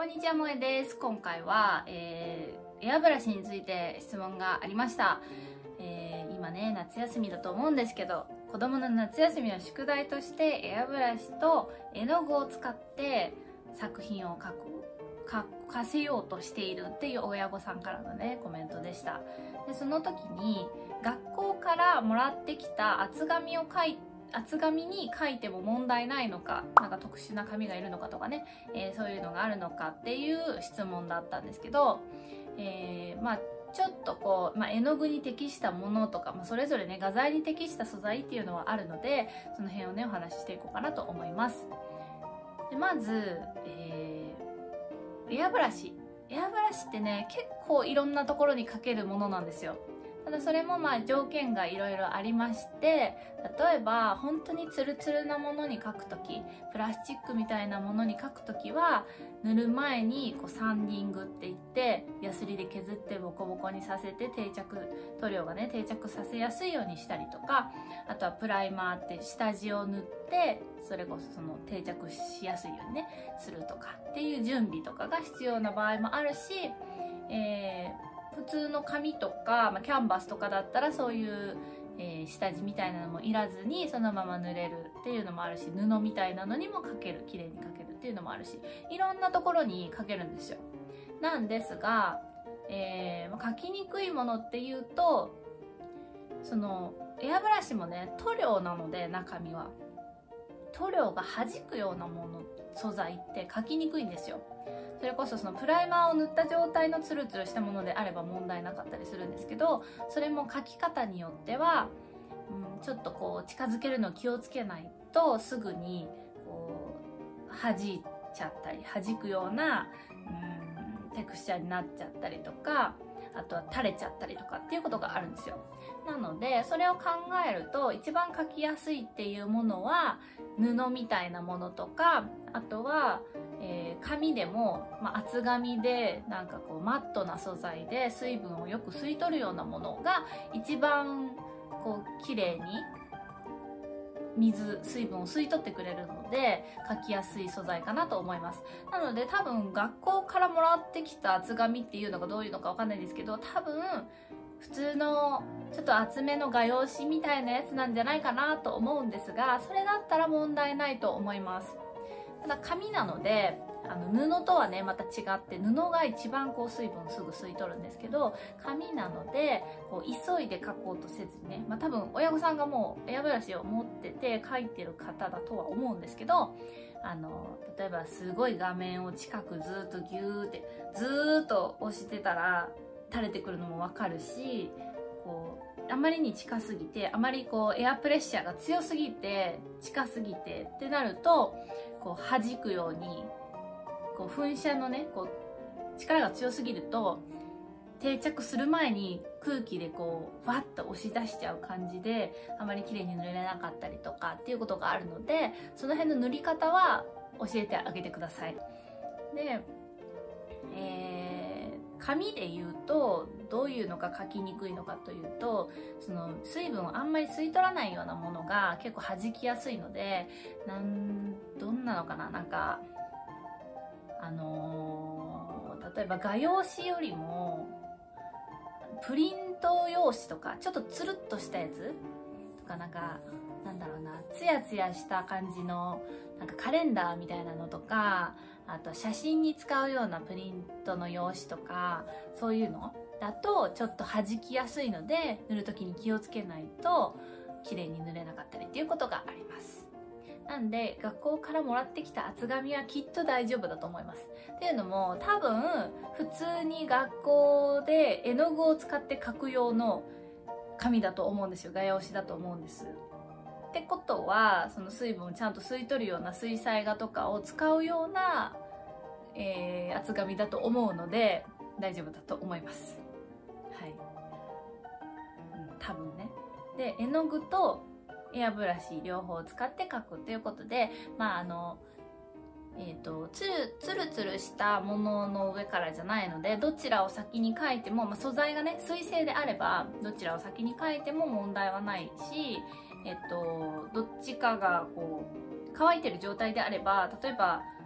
こんにちは、もえです。今回は、エアブラシについて質問がありました。今ね、夏休みだと思うんですけど、子供の夏休みの宿題としてエアブラシと絵の具を使って作品を描かせようとしているっていう親御さんからのね、コメントでした。で、その時に学校からもらってきた厚紙に書いても問題ないのか、なんか特殊な紙がいるのかとかね、そういうのがあるのかっていう質問だったんですけど、ちょっとこう、絵の具に適したものとか、それぞれね、画材に適した素材っていうのはあるので、その辺をね、お話ししていこうかなと思います。でまず、エアブラシってね、結構いろんなところにかけるものなんですよ。ただそれも条件がいろいろありまして、例えば本当にツルツルなものに描くとき、プラスチックみたいなものに描くときは、塗る前にサンディングって言ってヤスリで削ってボコボコにさせて塗料がね定着させやすいようにしたりとか、あとはプライマーって下地を塗ってそれこそその定着しやすいようにねするとかっていう準備とかが必要な場合もあるし、普通の紙とか、キャンバスとかだったらそういう、下地みたいなのもいらずにそのまま塗れるっていうのもあるし、布みたいなのにも描ける、綺麗に描けるっていうのもあるし、いろんなところに描けるんですよ。なんですが、描きにくいものっていうと、そのエアブラシもね塗料なので、中身は塗料が弾くようなもの、素材って描きにくいんですよ。それこそそのプライマーを塗った状態のツルツルしたものであれば問題なかったりするんですけど、それも描き方によっては、ちょっとこう近づけるのを気をつけないとすぐにこう弾いちゃったり、弾くようなテクスチャーになっちゃったりとか、あとは垂れちゃったりとかっていうことがあるんですよ。なのでそれを考えると一番描きやすいっていうものは布みたいなものとか、あとは紙でも、厚紙でなんかこうマットな素材で水分をよく吸い取るようなものが一番こう綺麗に水分を吸い取ってくれるので描きやすい素材かなと思います。なので多分学校からもらってきた厚紙っていうのがどういうのかわかんないですけど、多分普通のちょっと厚めの画用紙みたいなやつなんじゃないかなと思うんですが、それだったら問題ないと思います。ただ紙なので布とはねまた違って、布が一番こう水分をすぐ吸い取るんですけど、紙なのでこう急いで描こうとせずにね、多分親御さんがもうエアブラシを持ってて描いてる方だとは思うんですけど、例えばすごい画面を近くずっとギューってずーっと押してたら垂れてくるのもわかるし、こうあまりに近すぎて、あまりこうエアプレッシャーが強すぎて近すぎてってなると、こう弾くようにこう噴射のねこう力が強すぎると定着する前に空気でこうバッと押し出しちゃう感じで、あまり綺麗に塗れなかったりとかっていうことがあるので、その辺の塗り方は教えてあげてください。で、紙で言うとどういうのが描きにくいのかというと、その水分をあんまり吸い取らないようなものが結構弾きやすいので、どんなのかな、なんか例えば画用紙よりもプリント用紙とかちょっとつるっとしたやつとか、なんかなんだろうな、ツヤツヤした感じのなんかカレンダーみたいなのとか、あと写真に使うようなプリントの用紙とか、そういうのだとちょっと弾きやすいので、塗る時に気をつけないと綺麗に塗れなかったりっていうことがあります。なんで学校からもらってきた厚紙はきっと大丈夫だと思います。っていうのも多分普通に学校で絵の具を使って描く用の紙だと思うんですよ。画用紙だと思うんです。ってことはその水分をちゃんと吸い取るような水彩画とかを使うような、厚紙だと思うので大丈夫だと思います。はい、多分ね。で絵の具とエアブラシ両方使って描くということで、ツルツルしたものの上からじゃないので、どちらを先に描いても、素材がね水性であればどちらを先に描いても問題はないし、どっちかがこう乾いてる状態であれば、例えば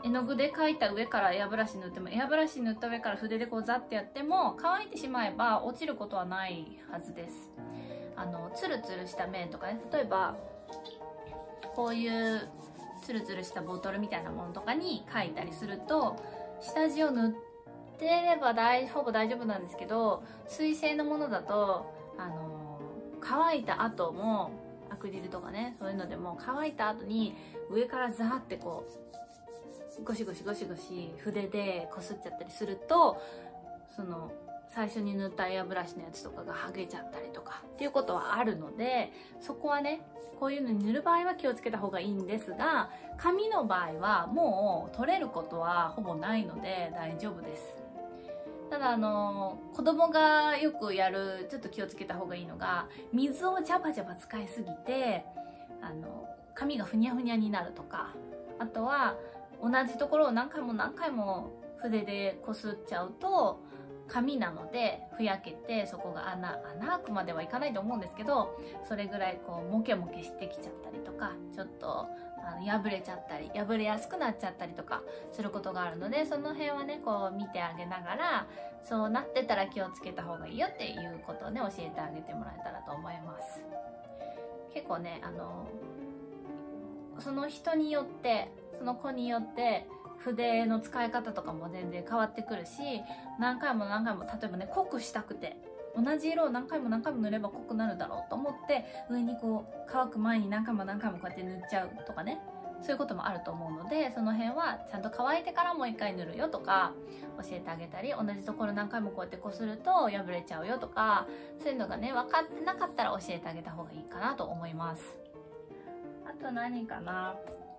絵の具で描いた上からエアブラシ塗っても、エアブラシ塗った上から筆でこうザッてやっても乾いてしまえば落ちることはないはずです。ツルツルした面とかね、例えばこういうツルツルしたボトルみたいなものとかに描いたりすると、下地を塗ってればほぼ大丈夫なんですけど、水性のものだと乾いた後も、アクリルとかね、そういうのでも乾いた後に上からザーってこうゴシゴシゴシゴシ筆でこすっちゃったりすると、その最初に塗ったエアブラシのやつとかが剥げちゃったりとかっていうことはあるので、そこはね、こういうのに塗る場合は気をつけた方がいいんですが、紙の場合はもう取れることはほぼないので大丈夫です。ただ子供がよくやるちょっと気をつけた方がいいのが、水をジャバジャバ使いすぎて髪がふにゃふにゃになるとか、あとは同じところを何回も何回も筆でこすっちゃうと、紙なのでふやけて、そこが穴開くまではいかないと思うんですけど、それぐらいこうモケモケしてきちゃったりとか、ちょっと破れちゃったり、破れやすくなっちゃったりとかすることがあるので、その辺はねこう見てあげながら、そうなってたら気をつけた方がいいよっていうことをね教えてあげてもらえたらと思います。結構ねその人によって、その子によって筆の使い方とかも全然変わってくるし、何回も何回も、例えばね濃くしたくて同じ色を何回も何回も塗れば濃くなるだろうと思って上にこう乾く前に何回も何回もこうやって塗っちゃうとかね、そういうこともあると思うので、その辺はちゃんと乾いてからもう一回塗るよとか教えてあげたり、同じところ何回もこうやってこすると破れちゃうよとか、そういうのがね分かってなかったら教えてあげた方がいいかなと思います。あと何かな、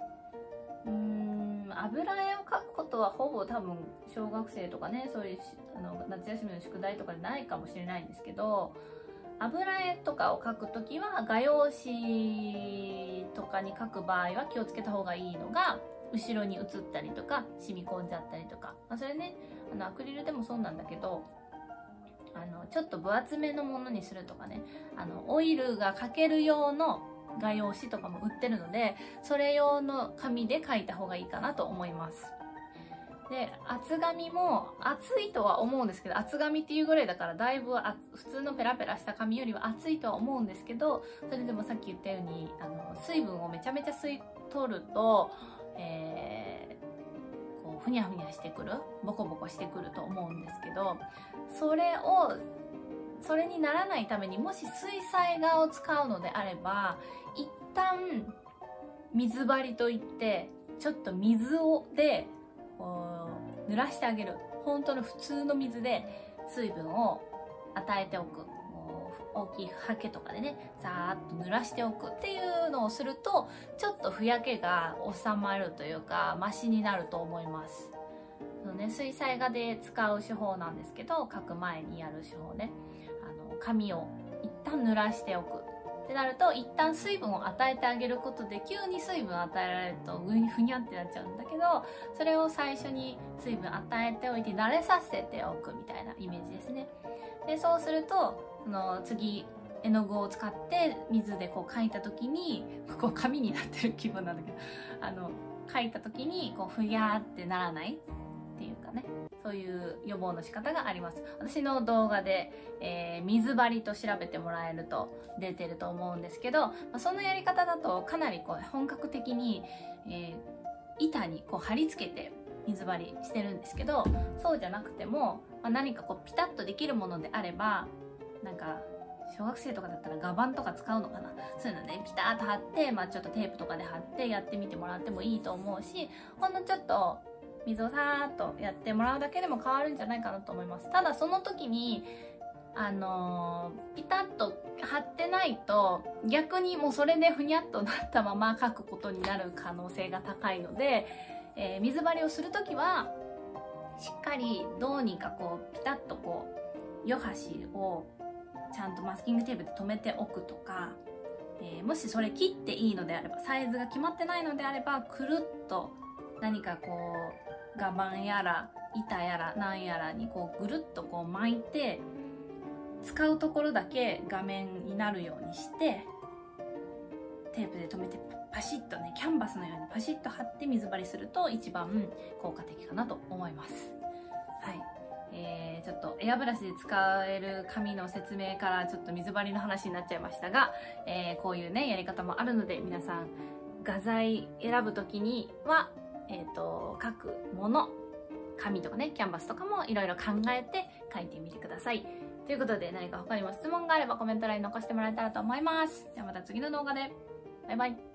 油絵を描くことはほぼ多分小学生とかね、そういう夏休みの宿題とかでないかもしれないんですけど、油絵とかを描くときは画用紙とかに描く場合は気をつけた方がいいのが、後ろに映ったりとか染み込んじゃったりとか、それねアクリルでもそうなんだけど、ちょっと分厚めのものにするとかね、オイルが描ける用の画用紙とかも売ってるので、それ用の紙で描いた方がいいかなと思います。で、厚紙も厚いとは思うんですけど、厚紙っていうぐらいだからだいぶ普通のペラペラした紙よりは厚いとは思うんですけど、それでもさっき言ったように水分をめちゃめちゃ吸い取ると、こうふにゃふにゃしてくる、ボコボコしてくると思うんですけど、それにならないために、もし水彩画を使うのであれば、一旦水張りといってちょっと水でこう濡らしてあげる。本当の普通の水で水分を与えておく。大きいハケとかでねザーッと濡らしておくっていうのをすると、ちょっとふやけが収まるというかマシになると思います。水彩画で使う手法なんですけど、描く前にやる手法ね、紙を一旦濡らしておくってなると、一旦水分を与えてあげることで、急に水分を与えられると上にふにゃってなっちゃうんだけど、それを最初に水分与えておいて慣れさせておくみたいなイメージですね。でそうすると次絵の具を使って水でこう描いた時に、ここ紙になってる気分なんだけど、描いた時にこうふやーってならないっていうかね、そういう予防の仕方があります。私の動画で、水張りと調べてもらえると出てると思うんですけど、そのやり方だとかなりこう本格的に、板にこう貼り付けて水張りしてるんですけど、そうじゃなくても、何かこうピタッとできるものであれば、なんか小学生とかだったら画板とか使うのかな、そういうのねピタッと貼って、ちょっとテープとかで貼ってやってみてもらってもいいと思うし、ほんのちょっと水をさーっとやってもらうだけでも変わるんじゃないかなと思います。ただその時にピタッと貼ってないと、逆にもうそれでふにゃっとなったまま描くことになる可能性が高いので、水張りをする時はしっかりどうにかこうピタッとこう余端をちゃんとマスキングテープで留めておくとか、もしそれ切っていいのであれば、サイズが決まってないのであれば、くるっと何かこう画板やら板やらなんやらにこうぐるっとこう巻いて、使うところだけ画面になるようにしてテープで留めてパシッとね、キャンバスのようにパシッと貼って水張りすると一番効果的かなと思います。はい。ちょっとエアブラシで使える紙の説明からちょっと水張りの話になっちゃいましたが、こういうね、やり方もあるので、皆さん画材選ぶときには、書くもの、紙とかね、キャンバスとかもいろいろ考えて書いてみてください。ということで、何か他にも質問があればコメント欄に残してもらえたらと思います。ではまた次の動画で。バイバイ。